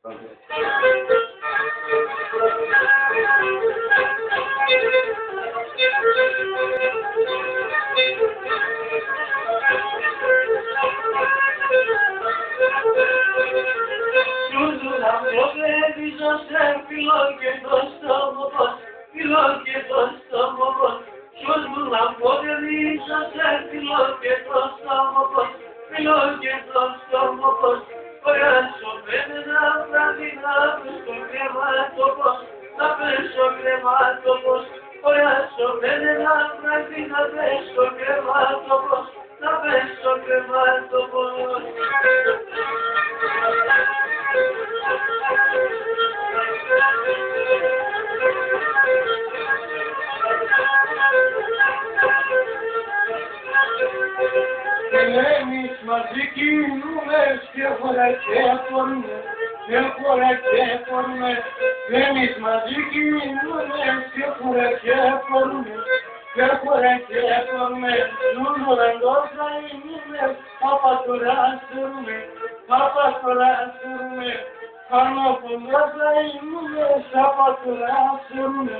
Εμείς μαζί κινούμε και φορακέφωνουμε, και φορακέφωνουμε. Εμείς μαζί κινούμε και φορακέφωνουμε, και φορακέφωνουμε. Νουλουραντός θα είμαι, απατουράσουμε, απατουράσουμε. Αναπολός θα είμαι, απατουράσουμε,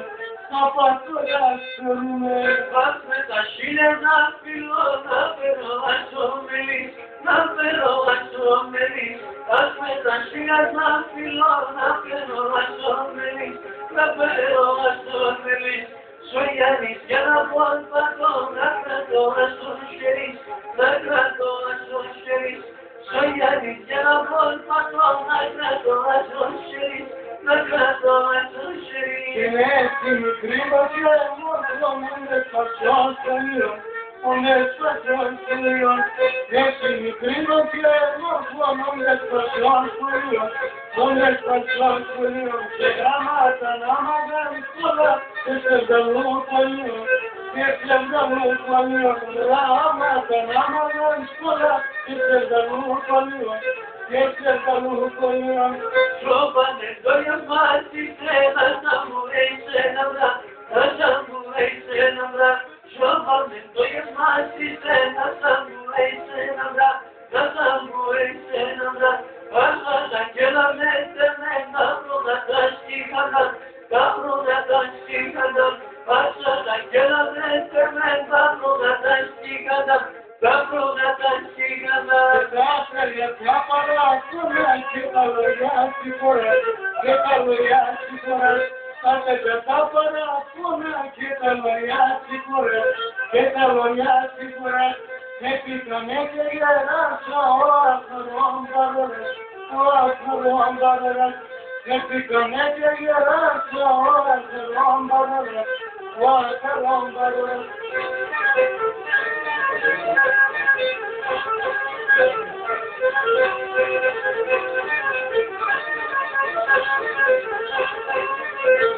απατουράσουμε. Ας με τα χίλια να φύλλω, να περάσω μελής, να περάσω μελής. Ας με τα χίλια να φύλλω, να περάσω μελής, να περάσω μελής. Σογιάννης για να πολπατώ, να κρατώ άσον χερίς, να κρατώ άσον χερίς. Σογιάννης για να πολπατώ, να κρατώ άσον χερίς, να κρατώ άσον χερίς. Είναι έτσι μικρή βαθιά μόνο με σπασιόν σχολείο, με σπασιόν σχολείο. Έτσι μικρή βαθιά μόνο με σπασιόν σχολείο, με σπασιόν σχολείο. Και γράμματα να μαγάρεις πολλά, και σε βδαλού σχολείο, και σε βδαλού σχολείο. Γράμματα να μαγάρεις πολλά, και σε βδαλού σχολείο, και σε βδαλού σχολείο. Τρόπανε το γεμάτι τρένα, θα μου ρίξε ένα βρά, θα μου ρίξε ένα βρά. Τρόπανε το γεμάτι τρένα, θα μου ρίξε ένα βρά, θα μου ρίξε ένα βρά. Άσα τα κέλαμε τεμένα, πρώτα τα στίχανα, τα πρώτα τα στίχανα. Άσα τα κέλαμε τεμένα, πρώτα τα στίχανα, τα πρώτα τα στίχανα. Πια παράσουμε και τα λόγια συγχωρές, και τα λόγια συγχωρές. Τα παιδιά παράσουμε και τα λόγια συγχωρές, και τα λόγια συγχωρές. Επίκαμε και γεράσα ο αθρόν παρόλες, ο αθρόν παρόλες. Επίκαμε και γεράσα ο αθρόν παρόλες, ο αθρόν παρόλες. Thank you.